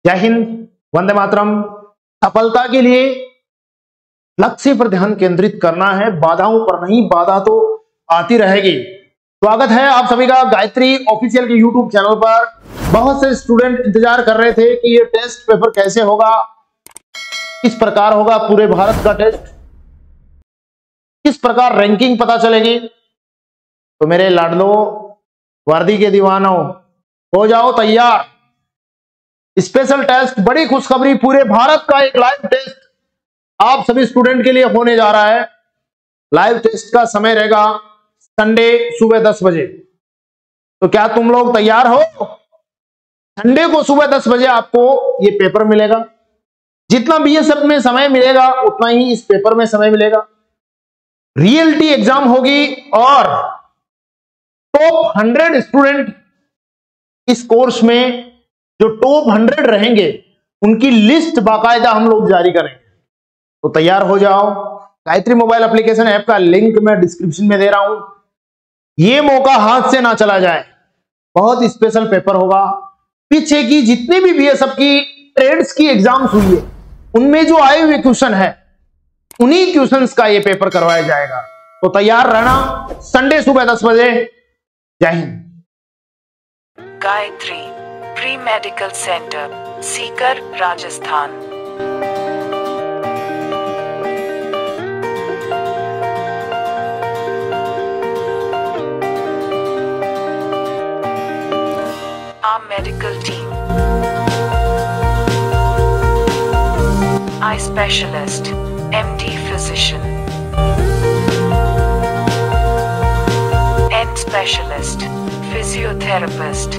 जय हिंद, वंदे मातरम। सफलता के लिए लक्ष्य पर ध्यान केंद्रित करना है, बाधाओं पर नहीं। बाधा तो आती रहेगी। स्वागत है आप सभी का गायत्री ऑफिशियल के यूट्यूब चैनल पर। बहुत से स्टूडेंट इंतजार कर रहे थे कि ये टेस्ट पेपर कैसे होगा, किस प्रकार होगा, पूरे भारत का टेस्ट, किस प्रकार रैंकिंग पता चलेगी। तो मेरे लाडलो वर्दी के दीवानों, हो जाओ तैयार। स्पेशल टेस्ट, बड़ी खुशखबरी, पूरे भारत का एक लाइव टेस्ट आप सभी स्टूडेंट के लिए होने जा रहा है। लाइव टेस्ट का समय रहेगा संडे सुबह 10 बजे। तो क्या तुम लोग तैयार हो? संडे को सुबह 10 बजे आपको ये पेपर मिलेगा। जितना बीएसएफ में समय मिलेगा उतना ही इस पेपर में समय मिलेगा। रियलिटी एग्जाम होगी और टॉप 100 स्टूडेंट इस कोर्स में, जो टॉप 100 रहेंगे, उनकी लिस्ट बाकायदा हम लोग जारी करेंगे। तो तैयार हो जाओ। गायत्री मोबाइल एप्लीकेशन ऐप का लिंक मैं डिस्क्रिप्शन में दे रहा हूं। ये मौका हाथ से ना चला जाए। बहुत स्पेशल पेपर होगा। पीछे की जितनी भी बीएसएफ की ट्रेड्स की एग्जाम्स हुई है, उनमें जो आए हुए क्वेश्चन है, उन्हीं क्वेश्चंस का ये पेपर करवाया जाएगा। तो तैयार रहना, संडे सुबह 10 बजे। जय हिंद। Gayatri pre medical centre, Sikar, Rajasthan. Our medical team: eye specialist, MD physician, end specialist, physiotherapist।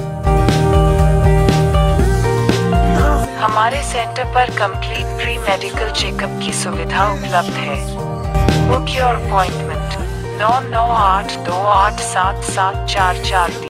हमारे सेंटर पर कंप्लीट प्री मेडिकल चेकअप की सुविधा उपलब्ध है। Book your appointment 9982877443।